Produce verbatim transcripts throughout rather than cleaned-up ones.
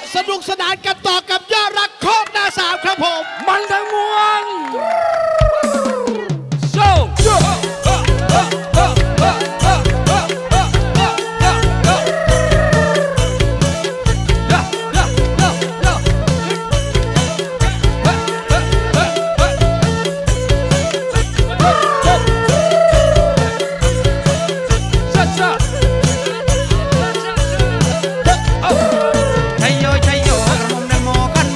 สนุกสนานกันต่อกับยอดรักโคกหน้าสามครับผมมันทั้งมวลโชว์ชัยโยชัยโยกระหม่อมแดงโมกัน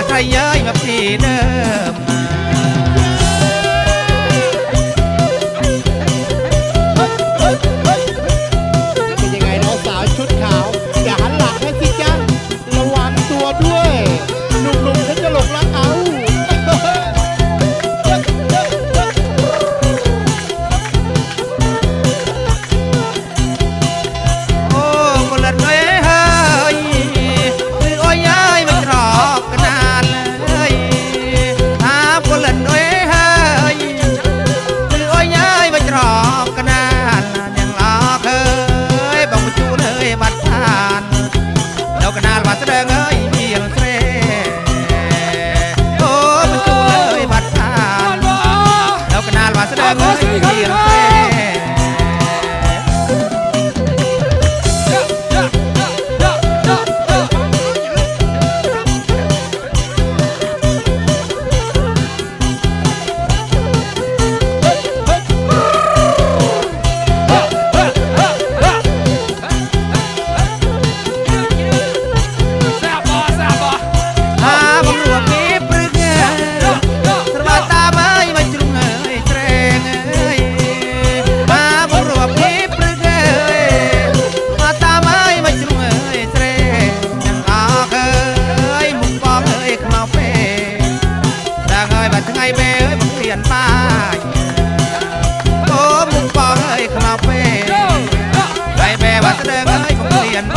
ใครเย้ยแบบที่เดิมเป็นยังไงน้องสาวชุดขาวอย่าหันหลังให้สิจ๊ะระวังตัวด้วยหนุ่มๆเขาจะหลงรักเอาโอ้คนละเอ้ยเฮ้ยคือโอ้ยเย้ยไม่รอกกันนานเลยหาคนละเอ้ยเฮ้ยคือโอ้ยเย้ยไม่รอกกันนานยังรอเคยบอกมาจูเลยบัดทานแล้วกันนานบัดแสดงเอ้ยเพียงเทรโอ้มาจูเลยบัดทานแล้วกันนานบัดแสดงเอ้ยเพียงเทร หาบังหลวงมีปรึกเงยสระบาตาไม่มาจุงเงยเตรงเงยหาบังหลวงมีปรึกเงยสระบาตาไม่มาจุงเงยเตรงยังออกเอ้ยมุกปองเอ้ยขมาเป้แต่เงยบัดไงเบ้เอ้ยบังเปลี่ยนไปโอ้มุกปองเอ้ยขมาเป้ไงเบ้บัดแสดงเอ้ยบังเปลี่ยนไป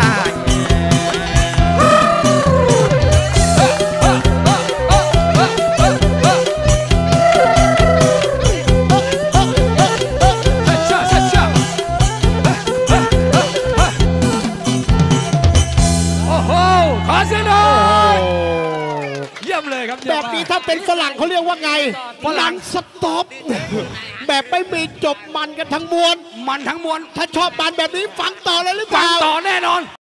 ขอเสียงหน่อยเยี่ยมเลยครับแบบนี้ถ้าเป็นฝรั่งเขาเรียกว่าไงหนังสต็อปแบบไม่มีจบมันกันทั้งมวลมันทั้งมวลถ้าชอบมันแบบนี้ฟังต่อเลยหรือเปฟังล่าต่อแน่นอน